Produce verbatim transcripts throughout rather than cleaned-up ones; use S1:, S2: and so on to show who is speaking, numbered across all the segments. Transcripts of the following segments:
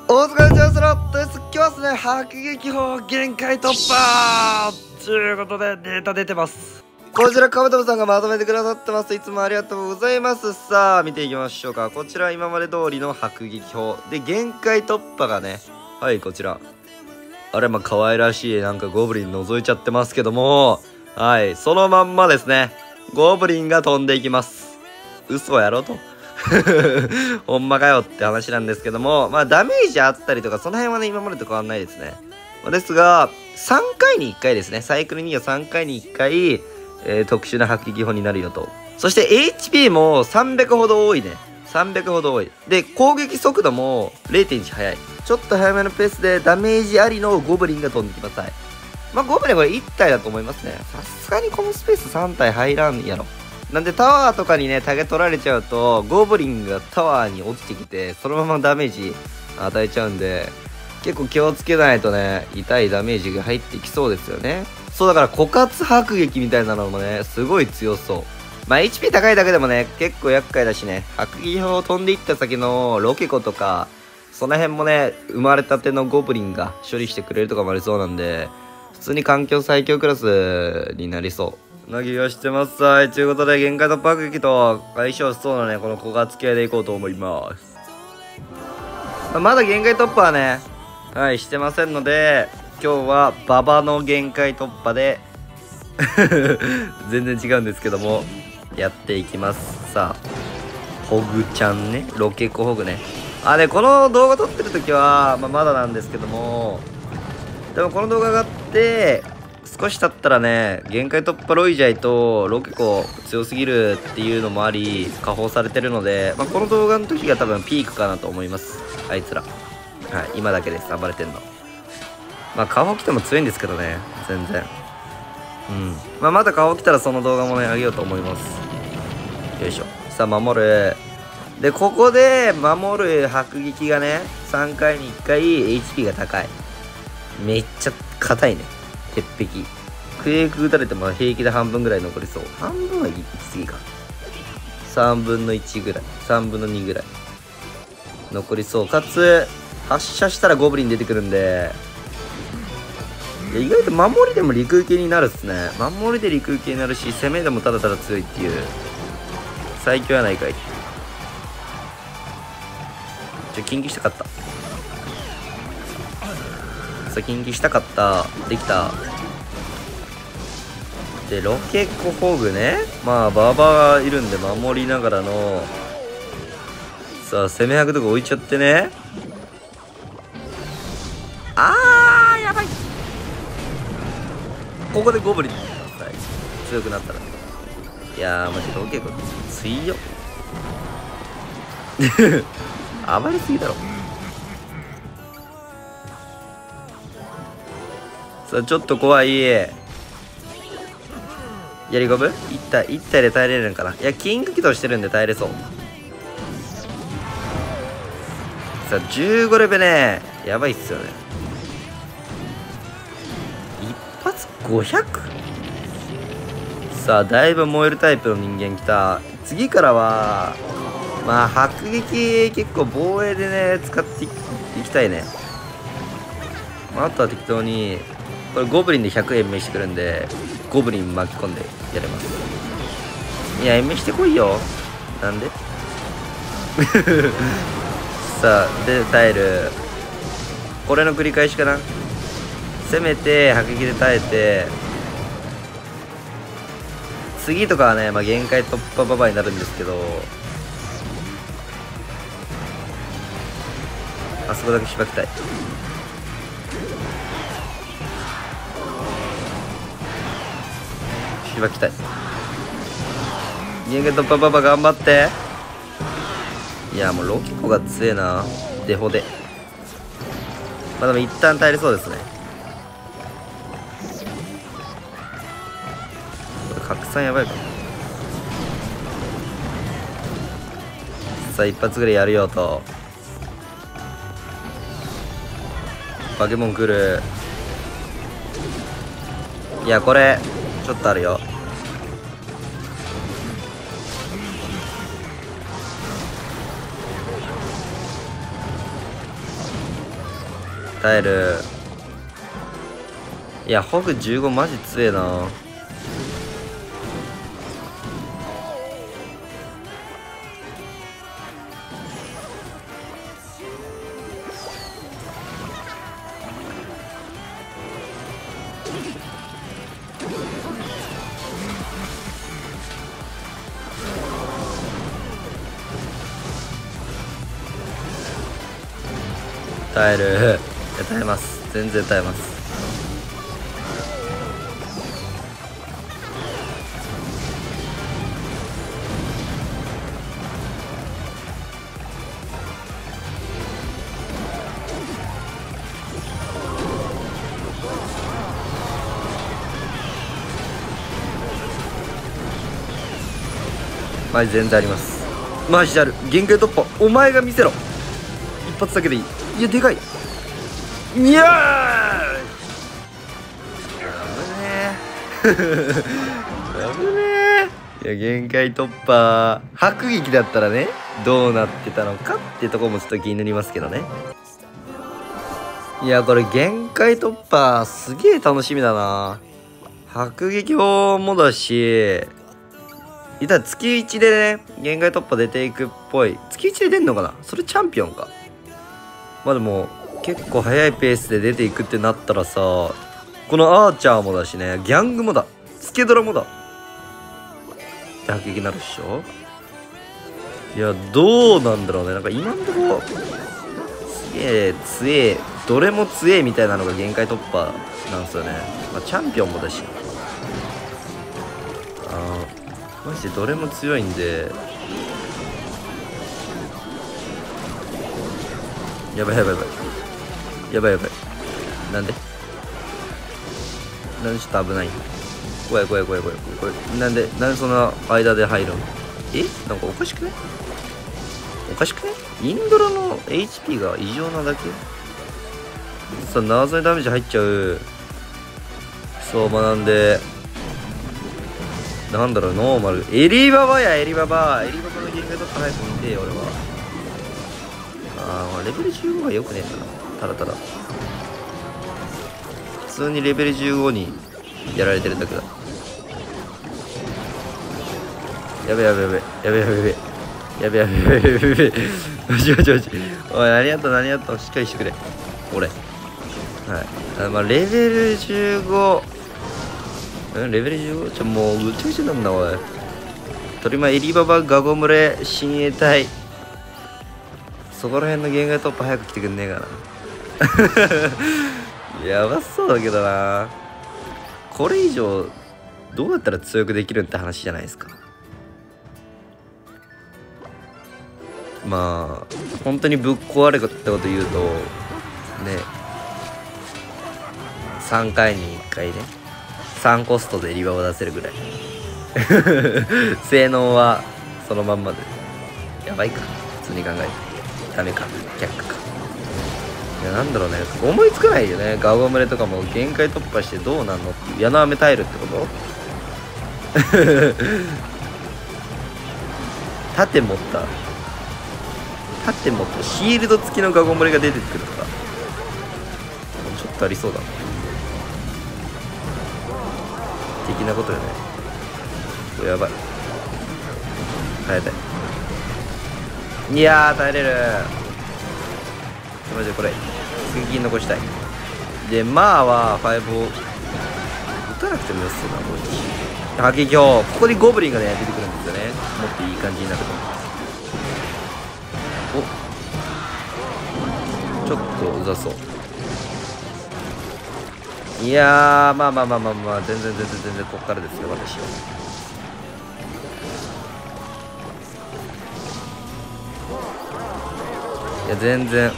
S1: 大塚のチャンスロットです。今日はですね、迫撃砲限界突破ということでデータ出てます。こちらカブトムさんがまとめてくださってます。いつもありがとうございます。さあ見ていきましょうか。こちら今まで通りの迫撃砲で限界突破がね、はいこちらあれまあ可愛らしいなんかゴブリン覗いちゃってますけども、はいそのまんまですね、ゴブリンが飛んでいきます。嘘やろとほんまかよって話なんですけども、まあダメージあったりとかその辺はね今までと変わんないですね。ですがさんかいにいっかいですね、サイクルにはさんかいにいっかい、えー、特殊な迫撃砲になるよと。そして エイチピー もさんびゃくほど多いね。さんびゃくほど多い。で攻撃速度も れいてんいち 速い。ちょっと早めのペースでダメージありのゴブリンが飛んできます。はい、まあゴブリンこれいち体だと思いますね。さすがにこのスペースさん体入らんやろ。なんでタワーとかにねタゲ取られちゃうとゴブリンがタワーに落ちてきてそのままダメージ与えちゃうんで、結構気をつけないとね痛いダメージが入ってきそうですよね。そうだから枯渇迫撃みたいなのもねすごい強そう。まあ エイチピー 高いだけでもね結構厄介だしね、迫撃砲を飛んでいった先のロケコとかその辺もね生まれたてのゴブリンが処理してくれるとかもありそうなんで、普通に環境最強クラスになりそう。投げがしてます。はい、ということで限界突破迫撃と相性しそうなねこの枯渇系でいこうと思います。まあ、まだ限界突破はねはいしてませんので、今日は馬場の限界突破で全然違うんですけどもやっていきます。さあホグちゃんね、ロケコホグね。あでこの動画撮ってる時は、まあ、まだなんですけども、でもこの動画があって少し経ったらね限界突破ロイジャイとロケコ強すぎるっていうのもあり加砲されてるので、まあ、この動画の時が多分ピークかなと思います。あいつらはい今だけです、暴れてんの。まあ加砲来ても強いんですけどね全然。うんまあまた加砲来たらその動画もねあげようと思います。よいしょ。さあ守る。でここで守る迫撃がねさんかいにいっかい エイチピー が高い。めっちゃ硬いね鉄壁。クエイク打たれても平気で半分ぐらい残りそう。半分は行き過ぎか。さんぶんのいちぐらい、さんぶんのにぐらい残りそう。かつ発射したらゴブリン出てくるんで、いや意外と守りでも陸受けになるっすね。守りで陸受けになるし攻めでもただただ強いっていう最強やないかい。ちょ近畿したかった。さ近畿したかった。できた。でロケコホグね、まあバーバーがいるんで守りながらのさあ攻め役とか置いちゃってね。あーやばい。ここでゴブリン強くなったら、いやーマジロケコ強っ暴れすぎだろ。さあちょっと怖い。やりゴブいったいったで耐えれるんかな。いやキング起動してるんで耐えれそう。さあじゅうごレベねやばいっすよね。一発ごひゃく。さあだいぶ燃えるタイプの人間きた。次からはまあ迫撃結構防衛でね使っていきたいね。まあ、あとは適当にこれゴブリンでひゃく延命してくるんでゴブリン巻き込んでやれます。いや延命してこいよ。なんでさあで耐える。これの繰り返しかな。攻めて迫撃で耐えて次とかはね、まあ、限界突破ババアになるんですけど、あそこだけしばきたい。しばきたい。限界突破ババア頑張って。いやもうロケコが強えなデフォで。まあでも一旦耐えれそうですね。拡散やばいかも。さあ一発ぐらいやるよと。バケモン来る。いやこれちょっとあるよ。 耐える。いやホグじゅうごマジ強えな。耐える。いや耐えます、全然耐えます。マジ全然あります。マジである。限界突破お前が見せろ。一発だけでいい。いやでかい。いやー危ねえ危ねえ。いや限界突破迫撃だったらねどうなってたのかってとこもちょっと気になりますけどね。いやこれ限界突破すげえ楽しみだな。迫撃砲もだし、いたら月いちでね限界突破出ていくっぽい。月いちで出んのかな、それチャンピオンか。まあでも結構速いペースで出ていくってなったらさ、このアーチャーもだしね、ギャングもだ、スケドラもだって迫撃になるっしょ。いやどうなんだろうね。なんか今んとこすげえ強え、どれも強えみたいなのが限界突破なんですよね。まあ、チャンピオンもだし、あマジでどれも強いんで、やばいやばいやばいやばいやばい。なんでなんでちょっと危ない。怖い怖い怖い怖い怖い。なんでなんでその間で入るの。えなんかおかしくねおかしくねインドラの エイチピー が異常なだけさ、謎にダメージ入っちゃう。そうまあなんでなんだろう、ノーマルエリババやエリババエリババの限界突破早く見てよ俺は。ああレベルじゅうごがよくねえんだな。ただただ普通にレベルじゅうごにやられてるだけだ。やべやべやべやべやべやべやべやべやべやべやべやべマジマジマジ。おい何やった何やったしっかりしてくれ俺。はいあまあレベルじゅうごんレベルじゅうごちょもうぐちゃぐちゃなんだおい。とりまエリババガゴムレ親衛隊そこら辺の限界突破早く来てくんねえかなやばそうだけどな。これ以上どうやったら強くできるって話じゃないですか。まあ本当にぶっ壊れたこと言うとねさんかいにいっかいねさんコストでリバを出せるぐらい性能はそのまんまでやばいか普通に考えてダメか却下か。いやなんだろうね思いつかないよね。ガゴムレとかも限界突破してどうなんのっていう矢の雨耐えるってこと盾持った盾持ったシールド付きのガゴムレが出てくるとかちょっとありそうだな的なことよね。これやばい耐えたい。いやー耐えれる。マジでこれ次残したい。でまあはファイブを打たなくてもよさそうだな。これ迫撃砲ここでゴブリンがね出てくるんですよね。もっといい感じになるとおちょっとうざそう。いやーまあまあまあまあまあ全然全然全然こっからですよ私は。いや全然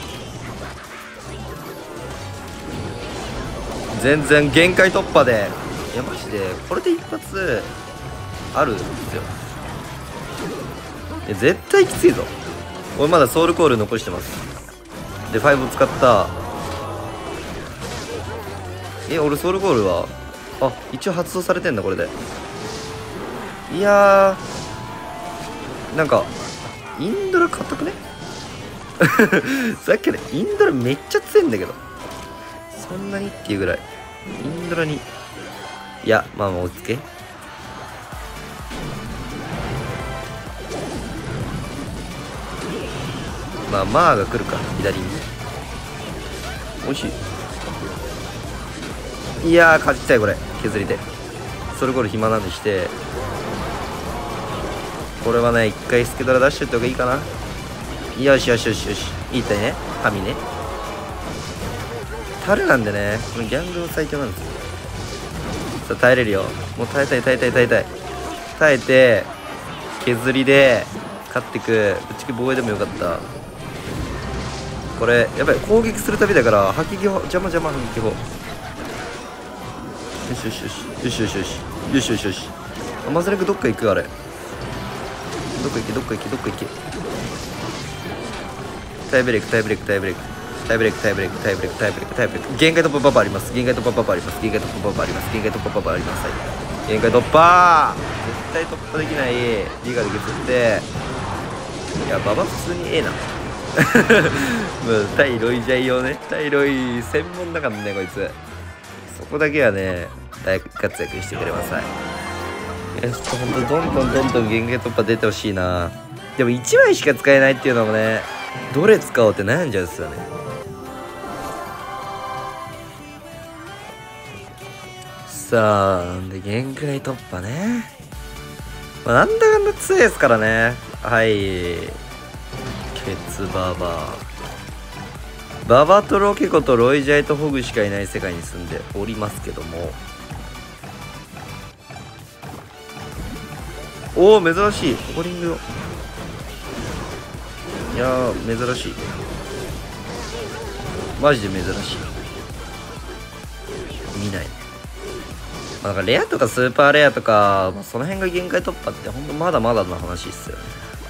S1: 全然限界突破でいやマジでこれで一発あるんですよ。いや絶対きついぞ。俺まだソウルコール残してます。でファイブを使ったえ俺ソウルコールはあ一応発動されてんだこれで。いやーなんかインドラ硬くねさっきからインドラめっちゃ強いんだけどそんなにっていうぐらいインドラに、いやまあまあ落ち着け。まあまあが来るか左に。おいしい。いやー勝ちたいこれ削りで。それこれ暇なんでして、これはね一回スケドラ出しといた方がいいかな。よしよしよしよし、いいったいね。神ね、タルなんでね、このギャングの最強なんですよ。さあ耐えれるよ。もう耐えたい耐えたい耐えたい耐えて削りで勝ってく。ぶっちゃけ防衛でもよかった。これやばい、攻撃するたびだから迫撃砲邪魔邪魔。迫撃砲よしよしよしよしよしよしよしよしよし。あマズレクどっか行く。あれどっか行けどっか行けどっか行け。タイブレイクタイブレイクタイブレイクタイブレイクタイブレイクタイブレイクタイブレイクタイブレイク。限界突破パパあります。限界突破パパあります。限界突破パパあります。限界突破パパあります。はい、限界突破。絶対突破できない。リガで削って、いやババ普通にええな。対ロイジャイ用ね。対ロイ専門だからねこいつ。そこだけはね大活躍してくれます。はい、えっとほんとどんどんどんどん限界突破出てほしいな。でもいちまいしか使えないっていうのもね、どれ使おうって悩んじゃうんですよね。さあで限界突破ね、まあ、なんだかんだ強いですからね。はい、ケツババババとロケコとロイジャイとホグしかいない世界に住んでおりますけども、おお珍しいホコリングよ。いやー珍しい、マジで珍しい。見ない。まあ、なんかレアとかスーパーレアとか、まあ、その辺が限界突破ってほんとまだまだの話っすよね。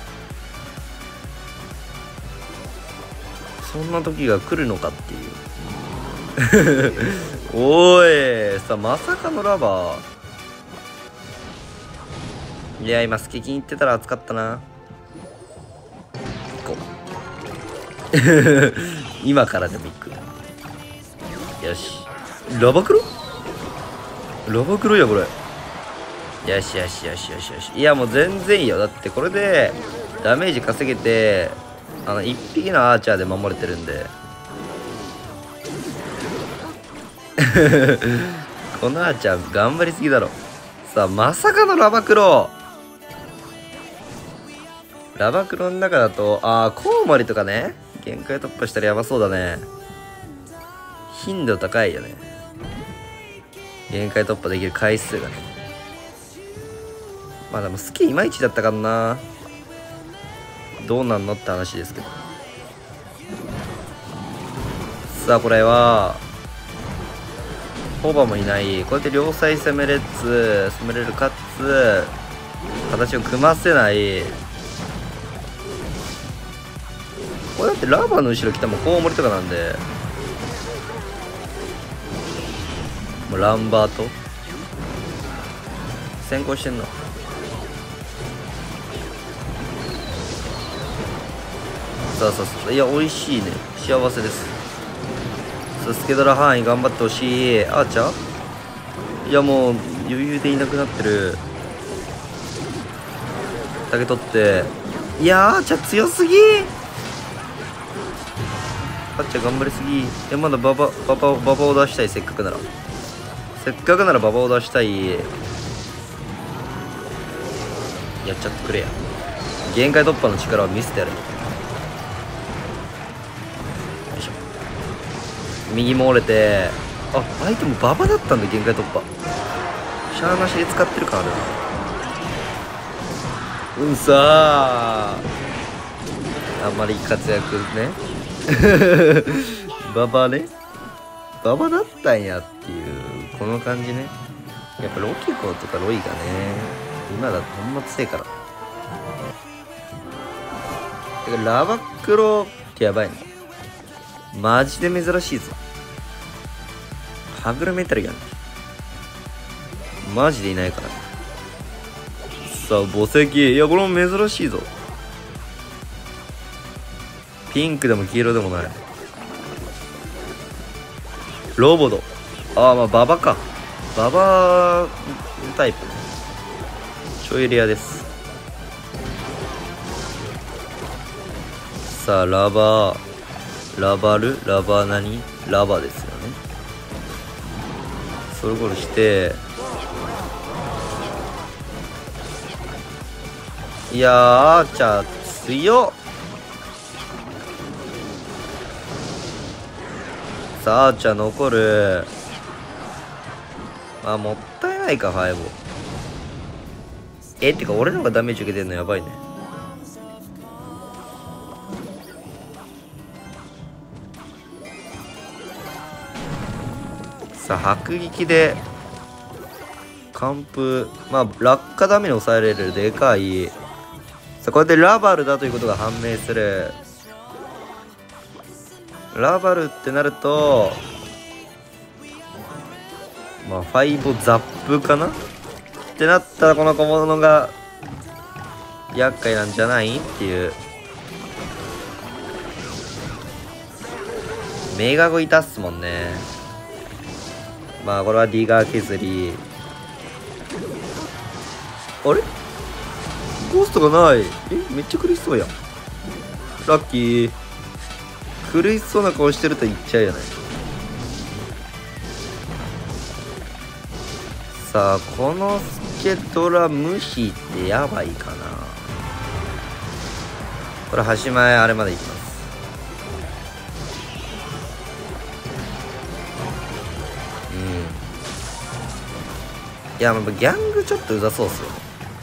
S1: そんな時が来るのかっていうおいさ、まさかのラバー。いや今スケキン行ってたら熱かったな。行こう今からでも行く。よしラバクロラバクロやこれ。よしよしよしよしよし。いやもう全然いいよ。だってこれでダメージ稼げて、あのいっぴきのアーチャーで守れてるんでこのアーチャー頑張りすぎだろ。さあまさかのラバクロ。ラバクロの中だとああコウモリとかね、限界突破したらやばそうだね。頻度高いよね、限界突破できる回数がね。まあでもスキいまいちだったからな。どうなんのって話ですけど。さあこれはホバもいない。こうやって両サイ攻めれつ攻めれるかつ形を組ませない。これだってラバーの後ろ来たもんコウモリとかなんで、もうランバート先行してんの。さあさあさあ、いや美味しいね、幸せです。さあスケドラ範囲頑張ってほしい。アーチャーいやもう余裕でいなくなってる。だけ取って、いやアーチャー強すぎ。アーチャー頑張りすぎ。えまだババババババを出したい。せっかくならせっかくならババを出したい。やっちゃってくれや。限界突破の力を見せてやる。よいしょ。右も折れて、あ相手もババだったんだ。限界突破シャーなしで使ってるからある。うんさああんまり活躍ねババねババだったんやっていうこの感じね。やっぱロキコとかロイがね今だとほんま強いから。てかラバクロってやばいね、マジで珍しいぞ。ハグルメタルやんマジでいないから。さあ墓石、いやこれも珍しいぞ。ピンクでも黄色でもない。 ロボド。ああ、まあババか。ババタイプ。ちょいレアです。さあラバーラバルラバ何ラバですよね。ソルゴールして、いやーアーチャー強っ。さあアーチャー残る。あ、もったいないかファイブ。えってか俺の方がダメージ受けてんのやばいね。さあ迫撃で完封。まあ落下ダメに抑えれるでかい。さあこれでラバルだということが判明する。ラバルってなるとまあファイボザップかなってなったらこの小物が厄介なんじゃないっていう。メガゴいたっすもんね。まあこれはディガー削り。あれゴーストがない。えめっちゃ苦しそうやん。ラッキー。苦しそうな顔してると言っちゃうよね。さあこのスケトラ無視ってやばいかな。これ端前あれまでいきます。うんいやギャングちょっとうざそうっすよ。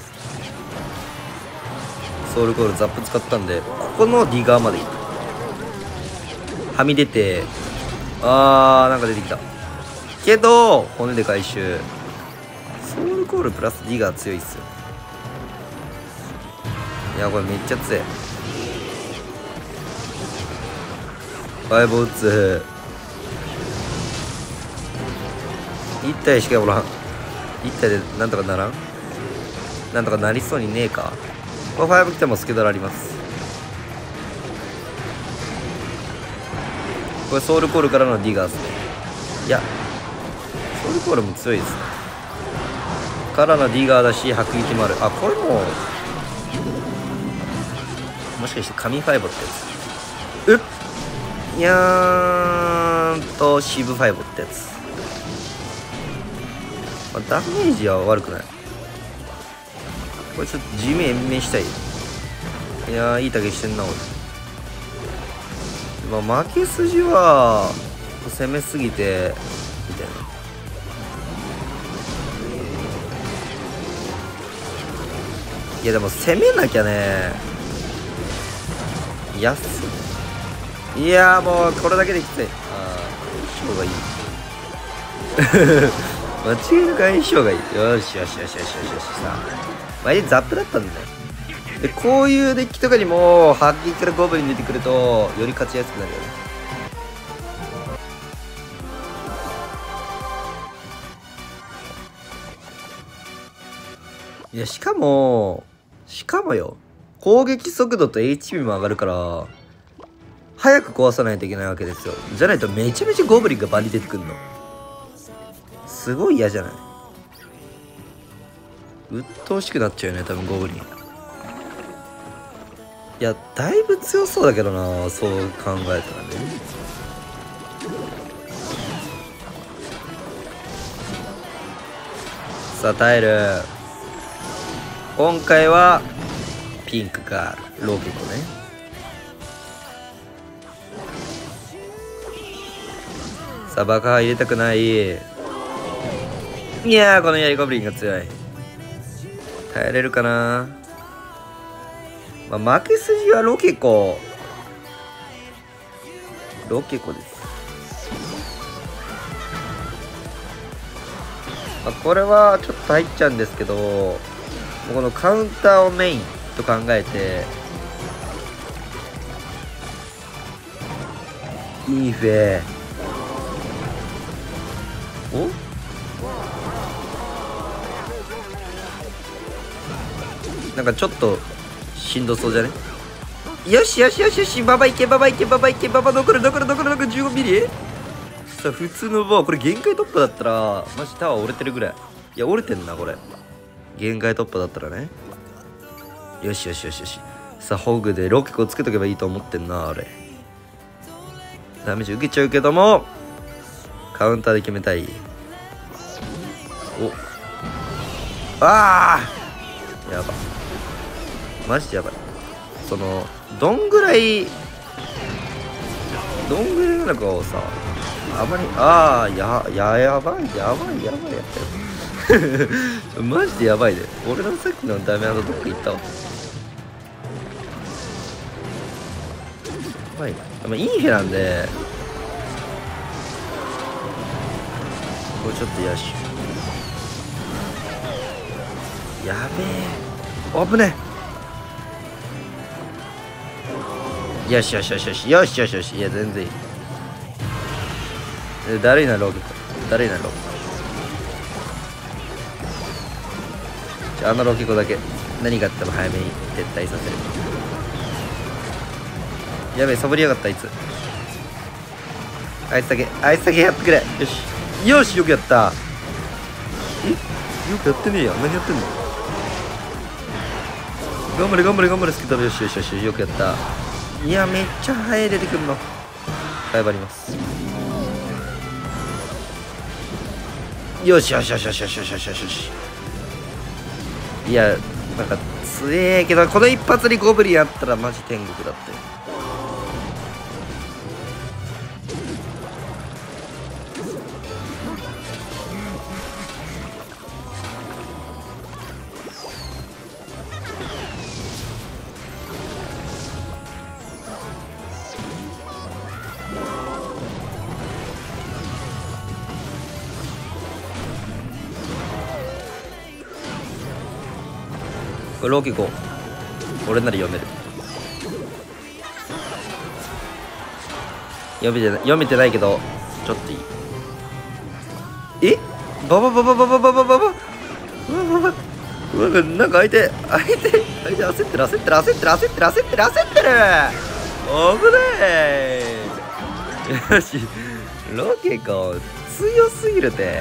S1: ソウルコールザップ使ったんでここのディガーまでいった。はみ出て、あーなんか出てきたけど骨で回収。ソウルコールプラスディガー強いっすよ。いやこれめっちゃ強い。ファイブ打つ。いち体しかおらん。いち体でなんとかならん。なんとかなりそうにねえか。これファイブ来てもスケドラあります。これソウルコールからのディガーっすね。いやソウルコールも強いですね。からのディガーだし迫撃もある。あこれももしかして神ファイブってやつ。うっいやーんとシブファイブってやつ。まあ、ダメージは悪くない。これちょっと地面延命したい。いやーいい竹してんな俺。まあ、負け筋は攻めすぎてみたいな。いやでも攻めなきゃね。安い。いやもうこれだけできつい。ああ相性がいい。間違いなく相性がいい。よしよしよしよしよしよし。さ前でザップだったんだよ。でこういうデッキとかにも迫撃からゴブリン出てくるとより勝ちやすくなるよね。いやしかもしかもよ攻撃速度と エイチピー も上がるから早く壊さないといけないわけですよ。じゃないとめちゃめちゃゴブリンがバリ出てくるのすごい嫌じゃない。鬱陶しくなっちゃうよね多分ゴブリン。いやだいぶ強そうだけどなそう考えたらね。さあタイル今回はピンクかローケコね。さあ爆破入れたくない。いやーこの槍ゴブリンが強い。耐えれるかな。まあ、負け筋はロケコロケコです。まあ、これはちょっと入っちゃうんですけどこのカウンターをメインと考えていいフェおなんかちょっとしんどそうじゃね。よしよしよしよしババいけババいけババいけババ残る残る残る残るじゅうごミリ。 さあ普通のバーこれ限界突破だったらマジタワー折れてるぐらい。いや折れてんなこれ。限界突破だったらね。よしよしよしよし。さあホグでロケコつけとけばいいと思ってんなあれ。ダメージ受けちゃうけどもカウンターで決めたい。おあーやばマジでやばい。そのどんぐらいどんぐらいなのかをさあまりああやややばいやばいやばいやったよマジでやばいで。俺のさっきのダメージどっか行ったわ。やばいな。でもインフェなんでこれちょっとやしやべえ危ねえ。よしよしよしよしよしよしよし。いや全然いい。えだるいなロケコだるいなロケコ。じゃああのロケコだけ何があっても早めに撤退させる。やべえサボりやがったあいつ。あいつだけあいつだけやってくれ。よしよしよくやった。えよくやってねえや。何やってんの。頑張れ頑張れ頑張れスケタブ。よしよしよしよくやった。いやめっちゃ早い出てくるの。頑張ります。よしよしよしよしよしよしよしよし。いやなんか強えけどこの一発にゴブリンやったらマジ天国だって。これロケコ俺なら読める。読めてない読めてないけどちょっといい。えババババババババババババうわなんか相手相手相手焦ってる焦ってる焦ってる焦ってる焦ってる焦ってる危ねえよしロケコ強すぎるて。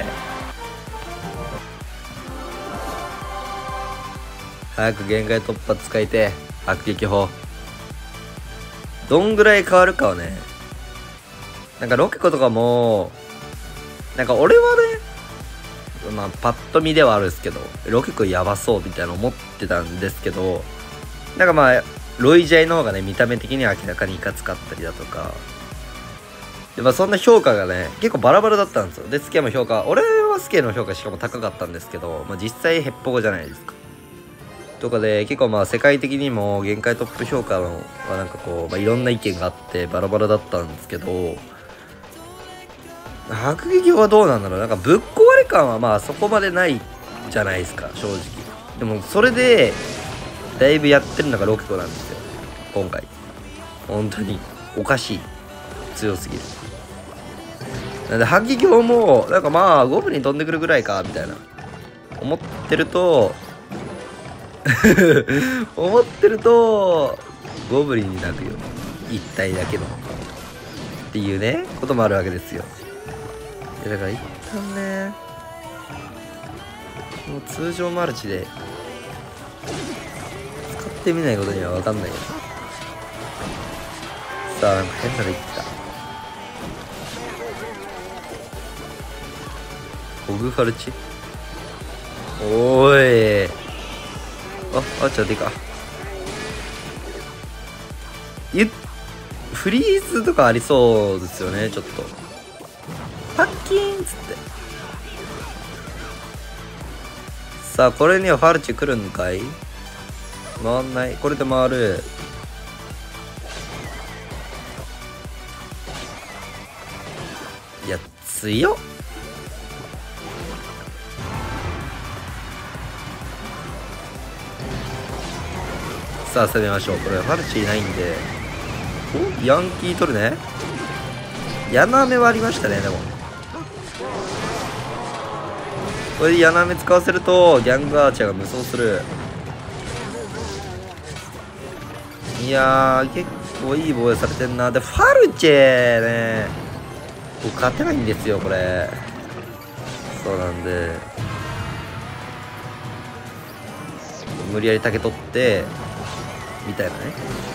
S1: 早く限界突破使いて迫撃砲どんぐらい変わるかはね。なんかロケコとかもなんか俺はねまあパッと見ではあるんですけどロケコやばそうみたいな思ってたんですけどなんかまあロイジャイの方がね見た目的には明らかにいかつかったりだとかで、まあ、そんな評価がね結構バラバラだったんですよ。でスケも評価俺はスケの評価しかも高かったんですけど、まあ、実際ヘッポコじゃないですかとかで結構まあ世界的にも限界トップ評価のはなんかこう、まあ、いろんな意見があってバラバラだったんですけど迫撃はどうなんだろう。なんかぶっ壊れ感はまあそこまでないじゃないですか正直。でもそれでだいぶやってるのがロケコなんですよ今回。本当におかしい強すぎる。なんで迫撃砲もなんかまあゴブリン飛んでくるぐらいかみたいな思ってると思ってるとゴブリンに泣くよ一体だけのっていうねこともあるわけですよ。いやだから一旦ねもう通常マルチで使ってみないことには分かんないよ。さあなんか変なの言ってた。ホグファルチおーいあ、あっちゃっていいか。ゆフリーズとかありそうですよねちょっと。パッキーンっつってさあこれにはファルチ来るんかい。回んない。これで回る。いや強っ。さあ攻めましょう。これファルチいないんでおヤンキー取るね。柳雨はありましたね。でもこれで柳雨使わせるとギャングアーチャーが無双する。いやー結構いい防衛されてんな。でファルチェね僕勝てないんですよこれ。そうなんで無理やり竹取ってみたいなね。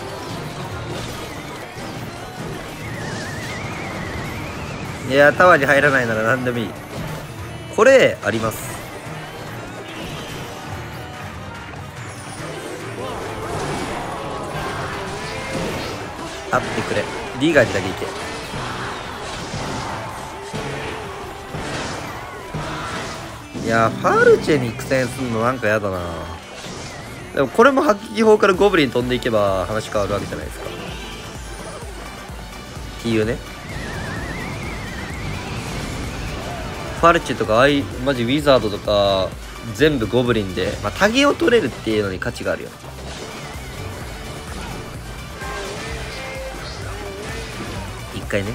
S1: いやタワーに入らないなら何でもいい。これあります。あってくれ。リーガーにだけ行け。いやファルチェに苦戦するのなんかやだな。でもこれも迫撃砲からゴブリン飛んでいけば話変わるわけじゃないですかっていうね。ファルチェとかアイマジウィザードとか全部ゴブリンで、まあ、タゲを取れるっていうのに価値があるよ。一回ね。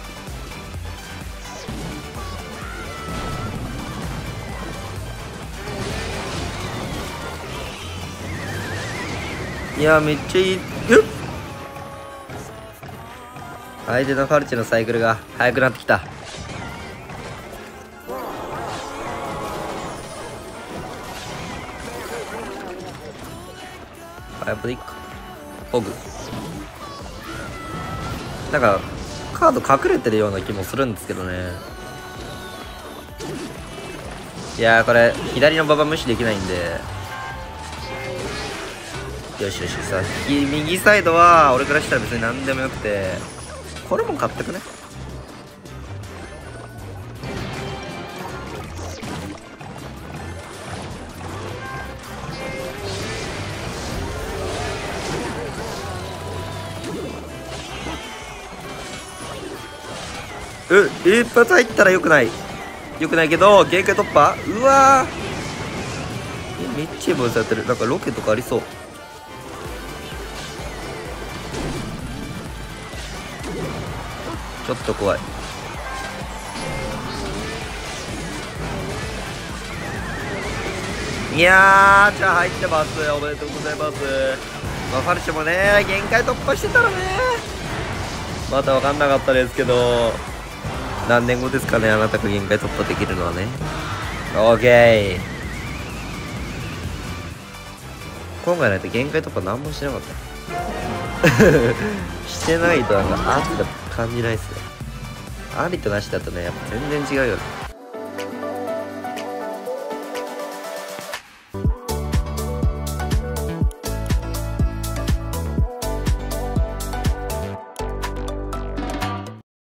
S1: いやめっちゃいい。相手のファルチェのサイクルが速くなってきた。あ、やっぱでいいか。ホグなんかカード隠れてるような気もするんですけどね。いやーこれ左の馬場無視できないんで、よしよし。さ右サイドは俺からしたら別に何でもよくて、これも買ってくね。う一発入ったらよくないよくないけど限界突破。うわーめっちゃいいボイスやってる。なんかロケとかありそう。ちょっと怖い。いやーじゃあ入ってます。おめでとうございます。まあ、ファルチェもね限界突破してたらねまた分かんなかったですけど、何年後ですかねあなたが限界突破できるのはね。オーケー。今回なんて限界突破何もしてなかったしてないとなんか圧が感じないっすね。ありとなしだとねやっぱ全然違うよね。